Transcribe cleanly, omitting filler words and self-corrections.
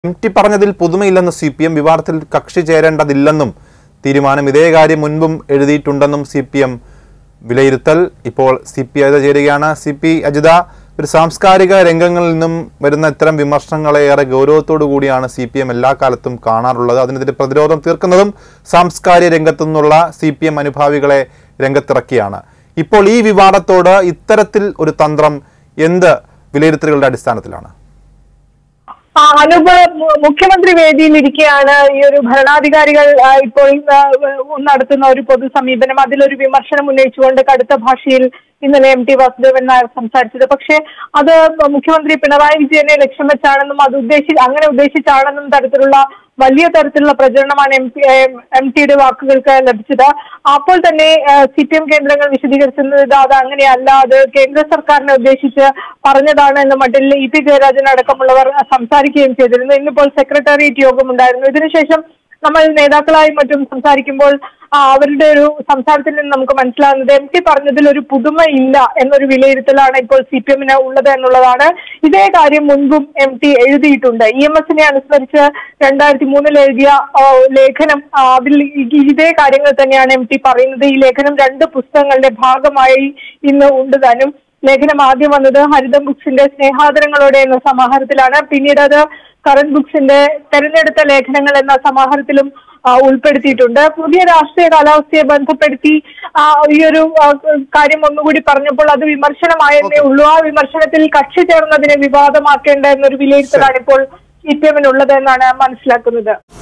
MT പറഞ്ഞതിൽ പുതുമയില്ലെന്ന് CPM വിവാദത്തിൽ കക്ഷി ചേരേണ്ടതില്ലെന്നും തീരുമാനം ഇതേ കാര്യം മുൻപും എഴുതിയിട്ടുണ്ടെന്നും സിപിഎം വിലയിരുത്തൽ. ഇപ്പോൾ സിപി അജിത ചേരുകയാണ്. സിപി അജിത, ഒരു സാംസ്കാരിക രംഗങ്ങളിൽ നിന്നും വരുന്ന ഇത്തരം വിമർശനങ്ങളെ ഏറെ ഗൗരവത്തോടു കൂടിയാണ് സിപിഎം എല്ലാ കാലത്തും കാണാറുള്ളത്. അതിനെതിരെ പ്രതിരോധം തീർക്കുന്നതും സാംസ്കാരിക രംഗത്തു നിന്നുള്ള സിപിഎം അനുഭാവികളെ രംഗത്തിറക്കിയാണ്. ഇപ്പോൾ ഈ വിവാദത്തോട് ഇത്തരത്തിൽ ഒരു തന്ത്രം എന്ത് വിലയിരുത്തലുകളുടെ അടിസ്ഥാനത്തിലാണ്? അനൂപ്, മുഖ്യമന്ത്രി വേദിയിലിരിക്കെയാണ് ഈ ഒരു ഭരണാധികാരികൾ ഇപ്പോൾ നടത്തുന്ന ഒരു പൊതു സമീപനം, അതിലൊരു വിമർശനം ഉന്നയിച്ചുകൊണ്ട് കടുത്ത ഭാഷയിൽ ഇന്നലെ എം.ടി. വാസുദേവൻ നായർ സംസാരിച്ചത്. പക്ഷേ അത് മുഖ്യമന്ത്രി പിണറായി വിജയനെ ലക്ഷ്യം വെച്ചാണെന്നും അങ്ങനെ ഉദ്ദേശിച്ചാണെന്നും തരത്തിലുള്ള വലിയ തരത്തിലുള്ള പ്രചരണമാണ് എം.ടിയുടെ വാക്കുകൾക്ക് ലഭിച്ചത്. അപ്പോൾ തന്നെ സിപിഎം കേന്ദ്രങ്ങൾ വിശദീകരിച്ചത് അത് അങ്ങനെയല്ല, അത് കേന്ദ്ര സർക്കാരിനെ ഉദ്ദേശിച്ച് പറഞ്ഞതാണ് എന്ന മട്ടിൽ ഇ.പി. ജയരാജൻ അടക്കമുള്ളവർ സംസാരിക്കുകയും ചെയ്തിരുന്നു. ഇന്നിപ്പോൾ സെക്രട്ടേറിയറ്റ് യോഗമുണ്ടായിരുന്നു. ഇതിനുശേഷം നമ്മൾ നേതാക്കളായും മറ്റും സംസാരിക്കുമ്പോൾ അവരുടെ ഒരു സംസാരത്തിൽ നിന്ന് നമുക്ക് മനസ്സിലാകുന്നത് എം.ടി പറഞ്ഞതിൽ ഒരു പുതുമ ഇല്ല എന്നൊരു വിലയിരുത്തലാണ് ഇപ്പോൾ സിപിഎമ്മിന് ഉള്ളത് എന്നുള്ളതാണ്. ഇതേ കാര്യം മുൻപും എം.ടി എഴുതിയിട്ടുണ്ട്. EMS-നെ അനുസ്മരിച്ച് 2003 എഴുതിയ ലേഖനം, അതിൽ ഇതേ കാര്യങ്ങൾ തന്നെയാണ് എം.ടി പറയുന്നത്. ഈ ലേഖനം 2 പുസ്തകങ്ങളുടെ ഭാഗമായി ഇന്ന് ഉണ്ട് താനും. ലേഖനം ആദ്യം വന്നത് ഹരിതം ബുക്സിന്റെ സ്നേഹാദരങ്ങളോടെ എന്ന സമാഹാരത്തിലാണ്. പിന്നീട് അത് കറന്റ് ബുക്സിന്റെ തെരഞ്ഞെടുത്ത ലേഖനങ്ങൾ എന്ന സമാഹാരത്തിലും ഉൾപ്പെടുത്തിയിട്ടുണ്ട്. പുതിയ രാഷ്ട്രീയ കാലാവസ്ഥയെ ബന്ധപ്പെടുത്തി ഈ ഒരു കാര്യം ഒന്നുകൂടി പറഞ്ഞപ്പോൾ അത് വിമർശനമായെന്നേ ഉള്ളൂ. ആ വിമർശനത്തിൽ കക്ഷി ചേർന്നതിനെ വിവാദമാക്കേണ്ട എന്നൊരു വിലയിരുത്തലാണ് ഇപ്പോൾ സിപിഎമ്മിനുള്ളത് എന്നാണ് മനസ്സിലാക്കുന്നത്.